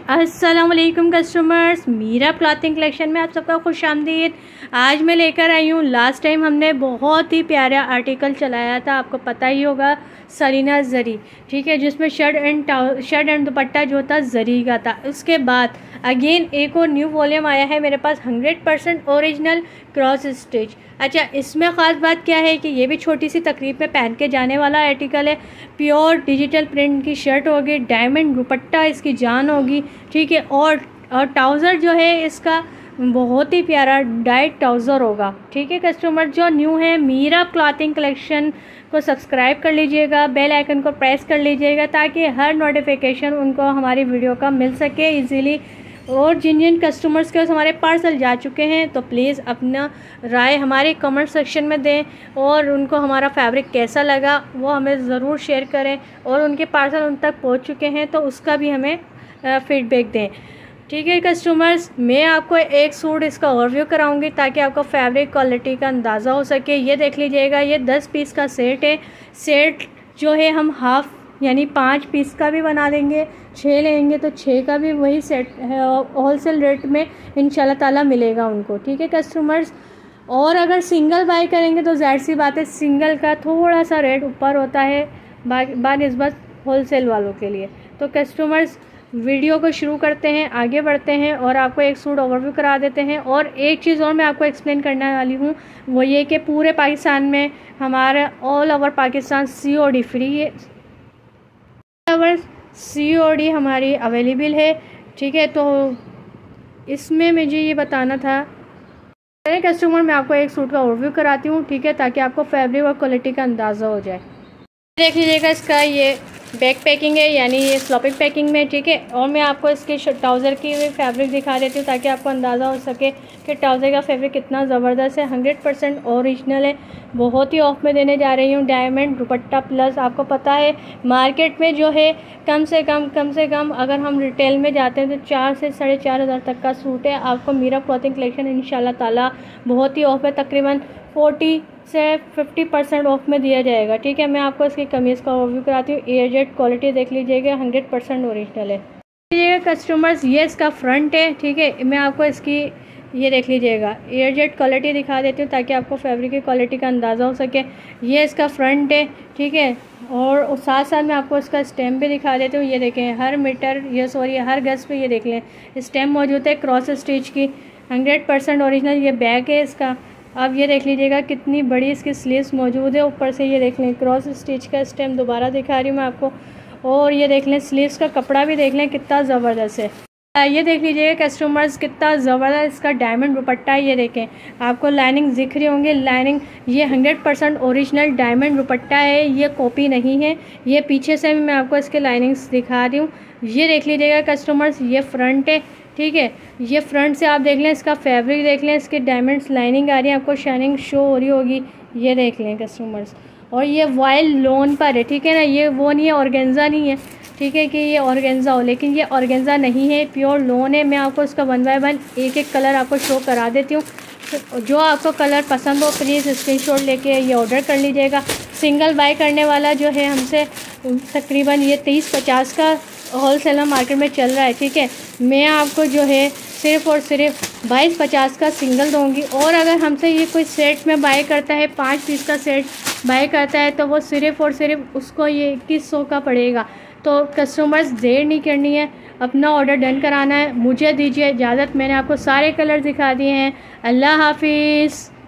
अस्सलाम वालेकुम customers, Meera clothing collection में आप सबका खुश आमदीद। आज मैं लेकर आई हूँ, लास्ट टाइम हमने बहुत ही प्यारा आर्टिकल चलाया था, आपको पता ही होगा, सरीना जरी, ठीक है, जिसमें शर्ट एंड दुपट्टा जो था जरी का था। उसके बाद अगेन एक और न्यू वॉल्यूम आया है मेरे पास 100% ओरिजिनल क्रॉस स्टिच। अच्छा, इसमें ख़ास बात क्या है कि ये भी छोटी सी तकरीब में पहन के जाने वाला आर्टिकल है। प्योर डिजिटल प्रिंट की शर्ट होगी, डायमंड दुपट्टा इसकी जान होगी, ठीक है। और ट्राउज़र जो है इसका बहुत ही प्यारा डाइट ट्राउज़र होगा, ठीक है। कस्टमर जो न्यू है, मीरा क्लॉथिंग कलेक्शन को सब्सक्राइब कर लीजिएगा, बेल आइकन को प्रेस कर लीजिएगा ताकि हर नोटिफिकेशन उनको हमारी वीडियो का मिल सके इजीली। और जिन जिन कस्टमर्स के हमारे पार्सल जा चुके हैं तो प्लीज़ अपना राय हमारे कमेंट सेक्शन में दें, और उनको हमारा फैब्रिक कैसा लगा वो हमें ज़रूर शेयर करें, और उनके पार्सल उन तक पहुंच चुके हैं तो उसका भी हमें फीडबैक दें, ठीक है। कस्टमर्स, मैं आपको एक सूट इसका ओवरव्यू कराऊंगी ताकि आपको फैब्रिक क्वालिटी का अंदाज़ा हो सके। ये देख लीजिएगा, ये 10 पीस का सेट है। सेट जो है हम हाफ़ यानी 5 पीस का भी बना देंगे, 6 लेंगे तो 6 का भी वही सेट है, होलसेल रेट में इंशाल्लाह ताला मिलेगा उनको, ठीक है कस्टमर्स। और अगर सिंगल बाय करेंगे तो ज़ाहिर सी बात है सिंगल का थोड़ा सा रेट ऊपर होता है बानिस्बत होलसेल वालों के लिए। तो कस्टमर्स, वीडियो को शुरू करते हैं, आगे बढ़ते हैं और आपको एक सूट ओवरव्यू करा देते हैं। और एक चीज़ और मैं आपको एक्सप्लेन करने वाली हूँ, वो ये कि पूरे पाकिस्तान में हमारा all over Pakistan COD free है, COD हमारी अवेलेबल है, ठीक है। तो इसमें मुझे ये बताना था कस्टमर, मैं आपको एक सूट का ओवरव्यू कराती हूँ, ठीक है, ताकि आपको फैब्रिक और क्वालिटी का अंदाज़ा हो जाए। देख लीजिएगा, इसका ये बैक पैकिंग है, यानी ये स्लॉपिंग पैकिंग में, ठीक है। और मैं आपको इसके ट्राउज़र की फैब्रिक दिखा देती हूँ ताकि आपको अंदाज़ा हो सके कि ट्राउज़र का फैब्रिक कितना ज़बरदस्त है। 100% ओरिजिनल है, बहुत ही ऑफ में देने जा रही हूँ। डायमंड दुपट्टा प्लस, आपको पता है मार्केट में जो है कम से कम अगर हम रिटेल में जाते हैं तो 4 से 4,500 तक का सूट है। आपको मीरा क्लॉथिंग कलेक्शन इंशाल्लाह ताला बहुत ही ऑफ है, तकरीबन 40 से 50% ऑफ में दिया जाएगा, ठीक है। मैं आपको इसकी कमीज़ का ओवरव्यू कराती हूँ। एयरजेट क्वालिटी देख लीजिएगा, 100% ओरिजिनल है। देखिएगा कस्टमर्स, ये इसका फ्रंट है, ठीक है। मैं आपको इसकी ये देख लीजिएगा एयरजेट क्वालिटी दिखा देती हूँ ताकि आपको फैब्रिक की क्वालिटी का अंदाज़ा हो सके। ये इसका फ्रंट है, ठीक है। और साथ साथ मैं आपको इसका स्टेम भी दिखा देती हूँ। ये देखें, हर मीटर हर गज पे ये देख लें स्टेम मौजूद है क्रॉस स्टिच की, 100% ओरिजिनल। ये बैक है इसका। अब ये देख लीजिएगा कितनी बड़ी इसकी स्लीव्स मौजूद है, ऊपर से ये देख लें क्रॉस स्टिच का स्टेम दोबारा दिखा रही हूँ मैं आपको। और ये देख लें स्लीव्स का कपड़ा भी देख लें कितना ज़बरदस्त है। ये देख लीजिएगा कस्टमर्स, कितना ज़बरदस्त इसका डायमंड दुपट्टा है। ये देखें, आपको लाइनिंग दिख रही होंगी, लाइनिंग ये 100% ओरिजिनल डायमंड दुपट्टा है, ये कॉपी नहीं है। ये पीछे से भी मैं आपको इसके लाइनिंग्स दिखा रही हूँ। ये देख लीजिएगा कस्टमर्स, ये फ्रंट है, ठीक है। ये फ्रंट से आप देख लें, इसका फैब्रिक देख लें, इसके डायमंड्स लाइनिंग आ रही है, आपको शाइनिंग शो हो रही होगी, ये देख लें कस्टमर्स। और ये वाइल्ड लोन पर है, ठीक है ना, ये वो नहीं है, ऑर्गेन्जा नहीं है, ठीक है, कि ये ऑर्गेन्जा हो, लेकिन ये ऑर्गेन्जा नहीं है, प्योर लोन है। मैं आपको इसका 1 बाय 1 एक कलर आपको शो करा देती हूँ। तो जो आपको कलर पसंद हो प्लीज़ स्क्रीनशॉट लेके ये ऑर्डर कर लीजिएगा। सिंगल बाय करने वाला जो है हमसे तकरीबन ये 30-50 का होलसेल मार्केट में चल रहा है, ठीक है। मैं आपको जो है सिर्फ़ और सिर्फ 22-50 का सिंगल दूँगी। और अगर हमसे ये कोई सेट में बाय करता है, 5 पीस का सेट बाय करता है, तो वो सिर्फ़ और सिर्फ उसको ये 2100 का पड़ेगा। तो कस्टमर्स, देर नहीं करनी है, अपना ऑर्डर डन कराना है। मुझे दीजिए इजाज़त, मैंने आपको सारे कलर दिखा दिए हैं। अल्लाह हाफिज़।